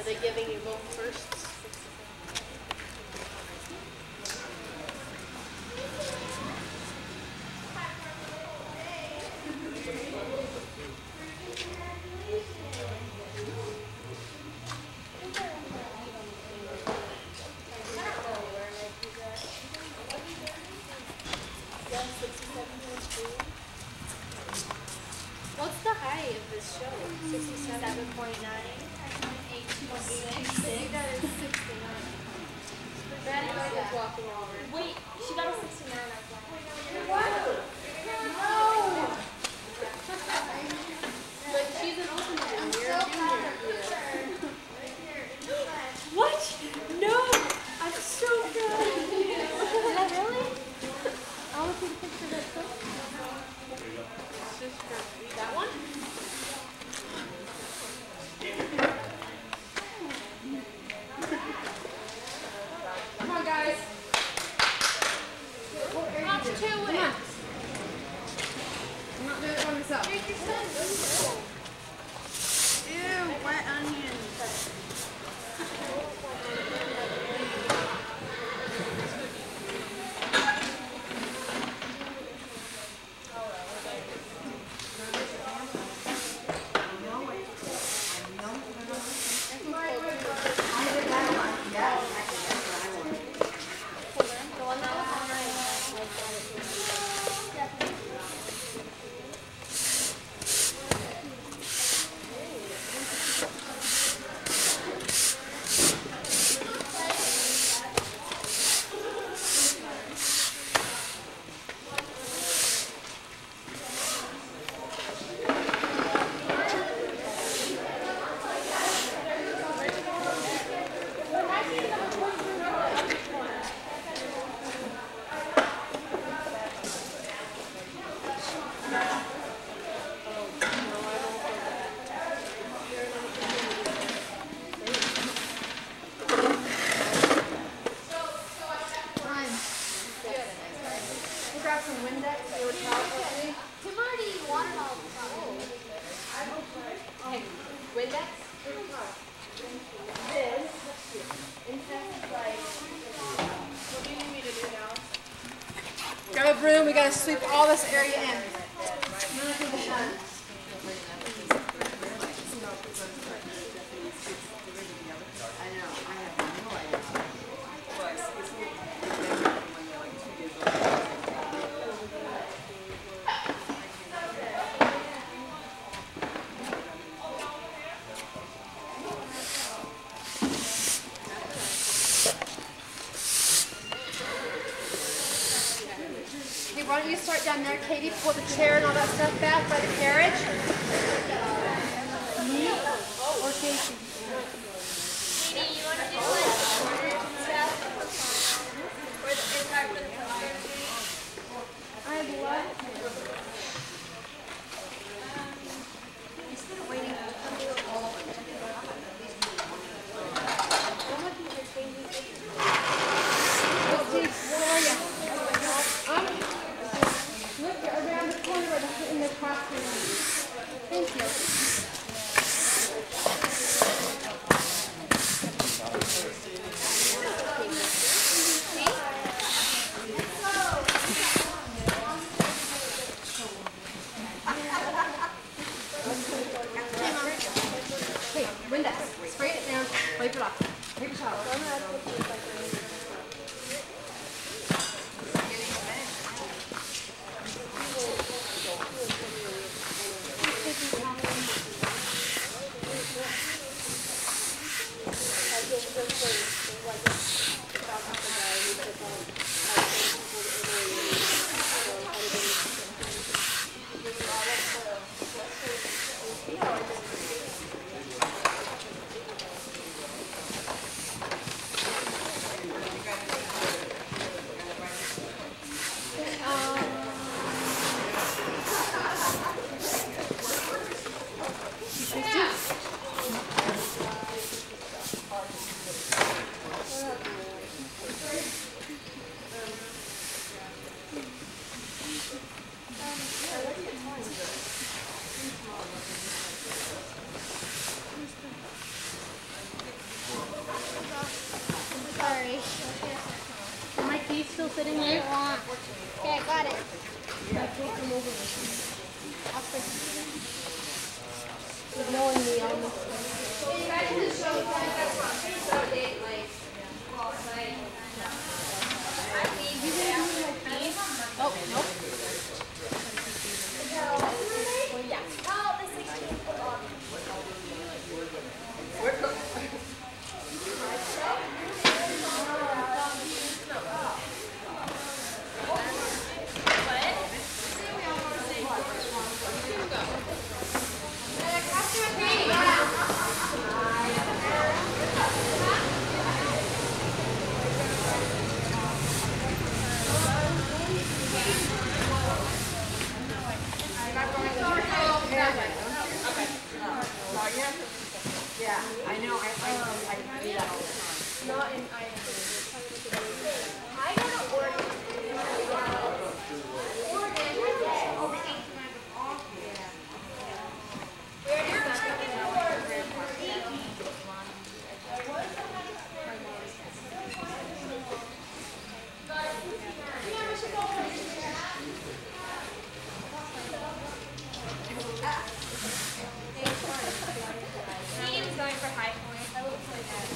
they giving you both firsts? What's the height of this show? 67.9? 826. That is 69. Maddie was walking over. Wait, she got a 69 on What? No! But she's an open junior. You're a junior. What? No! I'm so good! Is that really? I want to see the picture of that book. It's just for that one? Come on, guys. Hop to it. I'm not doing it by myself. Make your son. Ew, wet onion. Grab some Windex. You would help with me. Tim already watered all the time. Hey, Windex. This insecticide. What do you need me to do now? Grab a broom. We gotta sweep all this area in. Hey, why don't you start down there, Katie? Pull the chair and all that stuff back by the carriage. Me or Casey? Katie, you want to do like stuff? For the inside for the I have what? Instead of waiting to do all of them together, how about at least do one at a Steve, where are you? Look around the corner where they're in the classroom. Thank you. Hey, Windex, spray it down, wipe it off. Take a shower. sitting where you want. Okay, got it. Ignoring me on this one. You guys can just show me that's not so date like Oh, nope. yeah, I know. I do that all the time. Not in iron. I go to Oregon. He's going for high points. I will play that.